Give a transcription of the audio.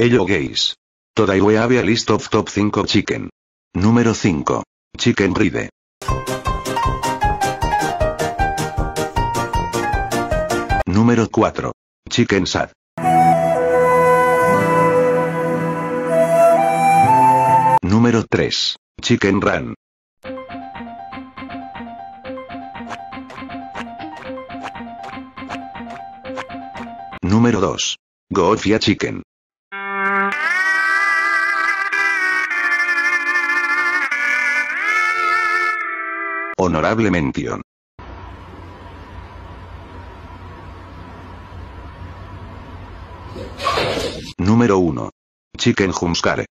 Hello guys. Today we have a list of top 5 chicken. Número 5. Chicken ride. Número 4. Chicken sad. Número 3. Chicken run. Número 2. Goofia chicken. Honorable mention. Número 1. Chicken Jumpscare.